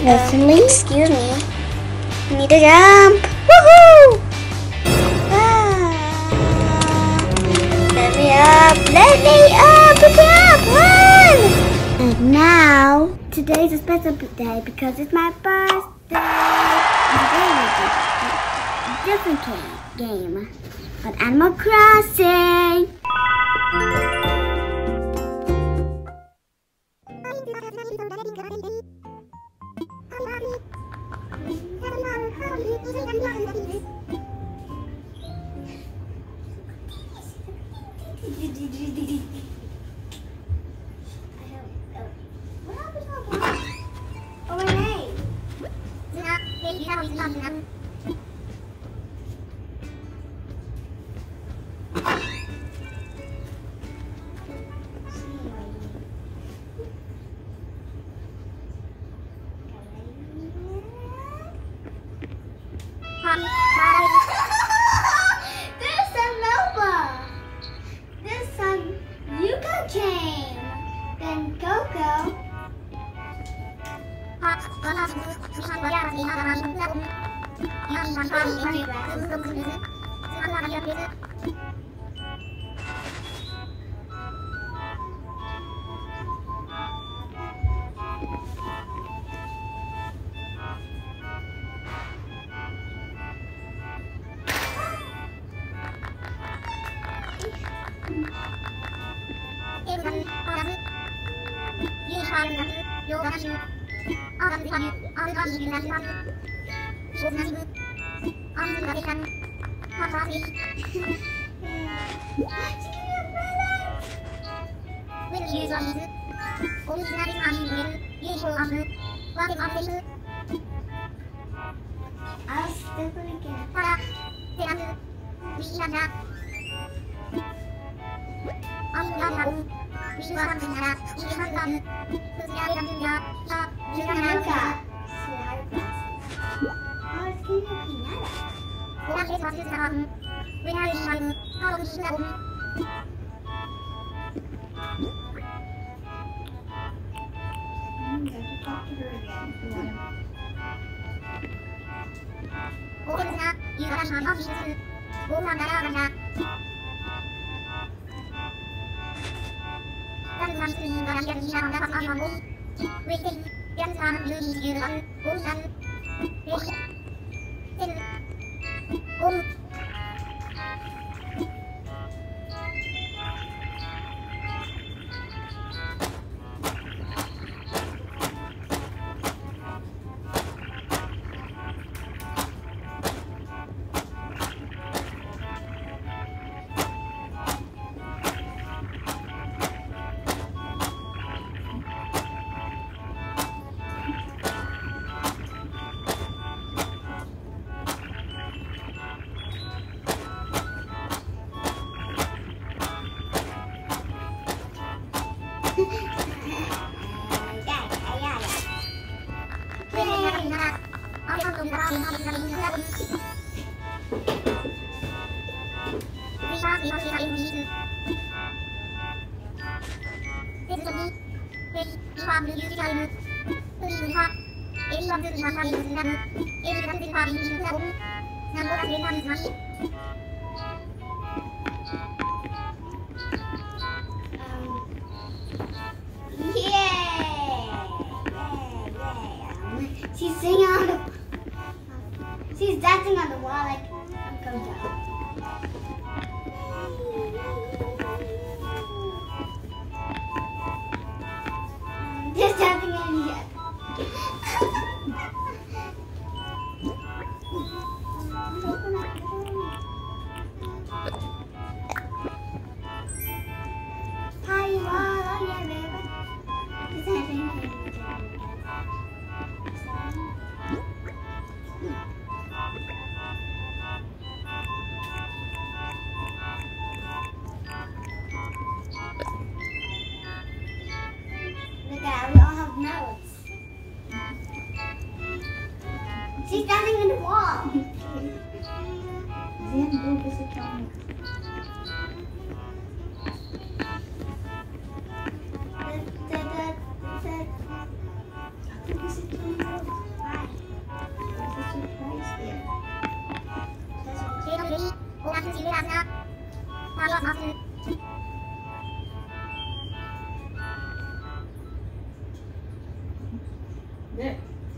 Leslie? Excuse me. I need to jump. Woohoo! Let me up! Let me up! Pick me up! Run! And now, today's a special day because it's my birthday. And today we're doing a different game on Animal Crossing. There's some Nova. There's some Yuka came. Then Coco. I'll step it again. She's singing on the. She's dancing on the wall like Uncle Joe. Just dancing in here. We all have notes. She's standing in the wall. Da, da, da, da. 네.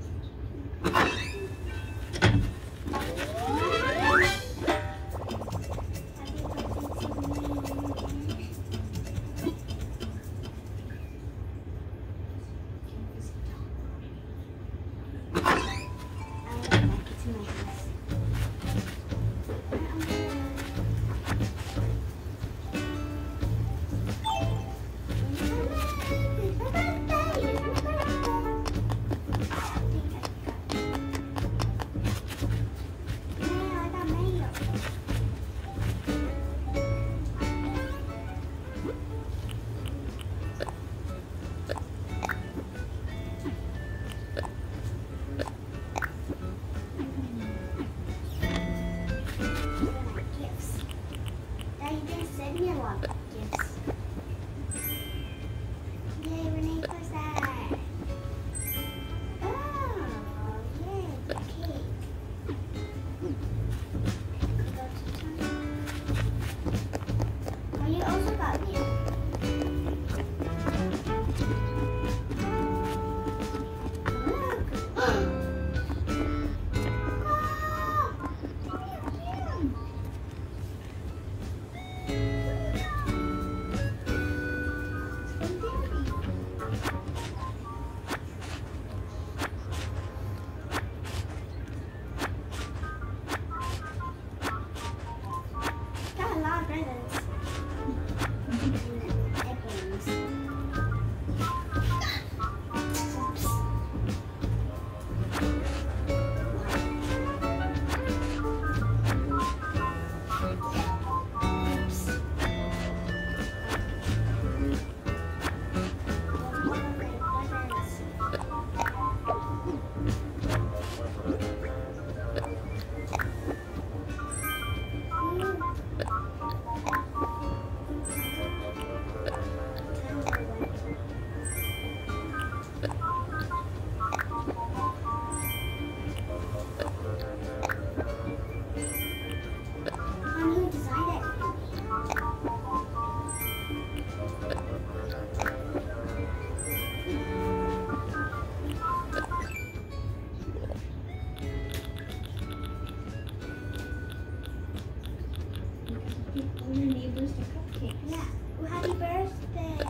All your neighbors the cupcakes. Yeah. Well, happy birthday.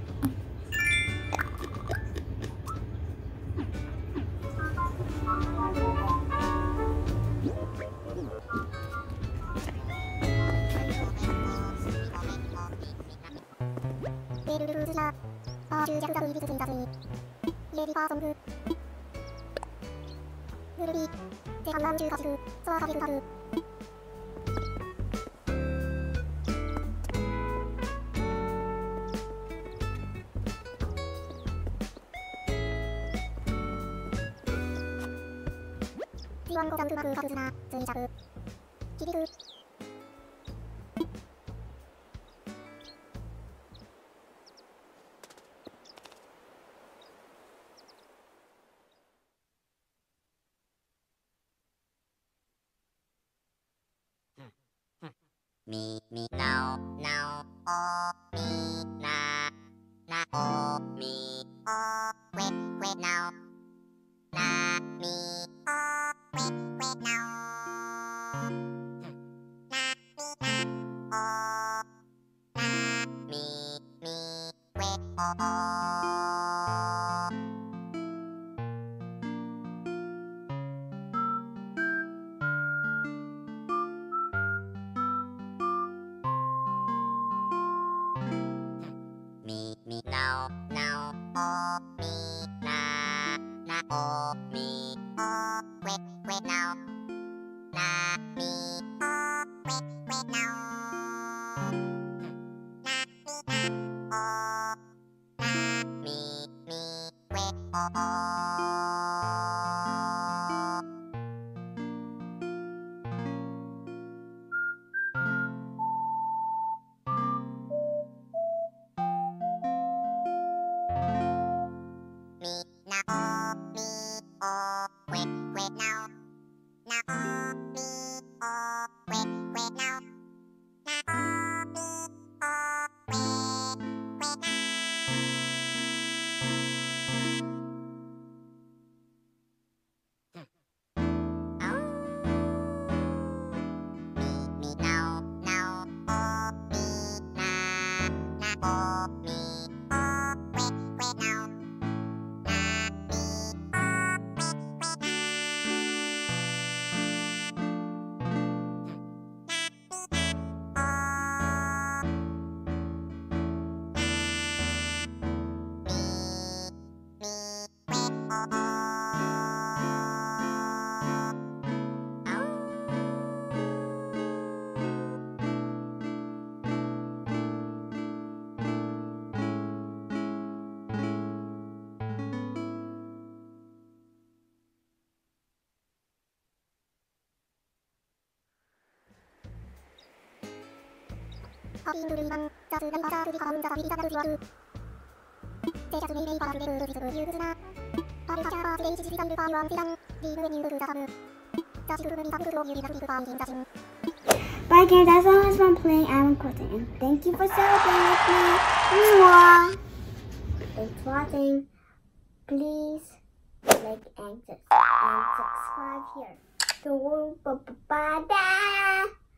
Me now oh me na oh me oh wait now na me oh wait now na oh na me wait oh me now oh me na oh me oh wait now na me oh wait now na oh na me wait oh me now wait now na oh me oh wait now Bye guys, that's all it's fun playing Animal Crossing. Thank you for celebrating with me. Mwah. Thanks for watching. Please like and subscribe here. So bye bye.